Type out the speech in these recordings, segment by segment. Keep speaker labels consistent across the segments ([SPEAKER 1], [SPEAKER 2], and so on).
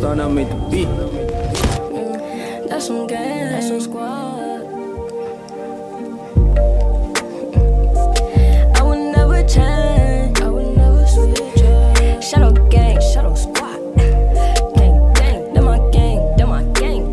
[SPEAKER 1] star, now make the beat.
[SPEAKER 2] That's some gang, that's some squad. I would never change, I would never switch up. Shadow gang, shadow squad. Gang, gang, them my gang, them my gang.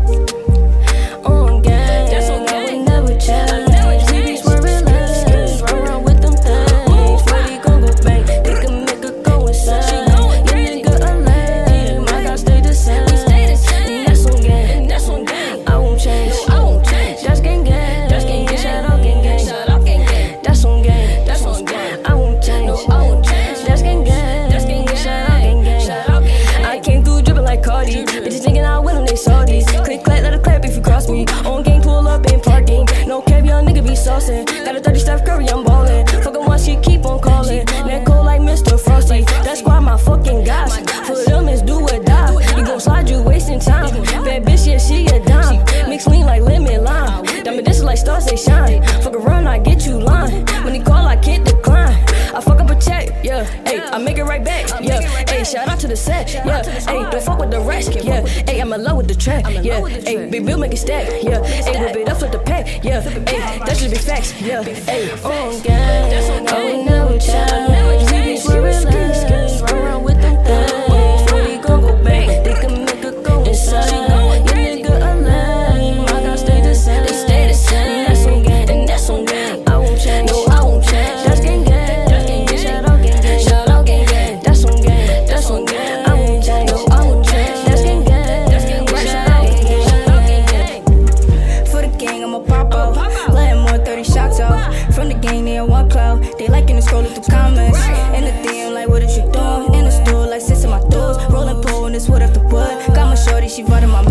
[SPEAKER 2] On gang, that's some gang. I would never change. We be swerving lanes, run around with them things. Fully gon' go bang, they can make her go insane. Your nigga a lame, I gotta stay the same. That's some gang, that's some gang. I won't change, I won't change. That's gang gang, that's gang gang. Shout out gang gang, shout out gang gang. That's some gang, that's some gang. I won't change, I won't change. That's gang gang, that's gang gang. Shout out gang gang, shout out gang gang. I came through dripping like Cardi. Bitches thinking I win them, they salty. Click clap, let her clap if you cross me. On gang, pull up in parking. No cap, young nigga be saucing. Got a 30 Steph Curry, I'm ballin'. Fuckin' once, she keep on calling. Neck cold like Mr. Frosty. That's why my fucking guys. For them is do or die. You gon' slide, you wasting time. Bad bitch, yeah, she a dime. Mix lean like lemon lime. Diamond this like stars, they shine. Fuck around, I get you line. When he call, I can't decline. I fuck up a check, yeah. Ayy, I make it right back, yeah. Ayy, shout out to the set, yeah. Ayy, don't fuck with the rest, yeah. Ayy, I'm in love with the track, yeah. Ayy, big bill make it stack, yeah. Ayy, whip it up, flip the pack, yeah. Ayy, that's just big facts, yeah. Ayy, on gang, I would never change. We be swerving lanes, run around with them things. Fully gon' go bang, they can make her go insane. Your nigga a lame, I gotta stay the same. They stay the same. That's on gang, and that's on gang. I won't change, no, I won't change. That's gang gang, that's gang gang. Shout out gang gang, shout out gang gang. That's on gang, that's on gang. I won't change, no, I won't change. That's gang gang, that's gang gang. Shout out gang gang, shout out gang gang.
[SPEAKER 3] For the gang, I'm a pop out. Letting more 30 shots out. From the gang, they in one cloud. They liking to scroll through comments. In the DM, like, what is you doing? In the store, like, sits in my doors. Rolling pole, and it's wood after wood. Got my shorty, she voted my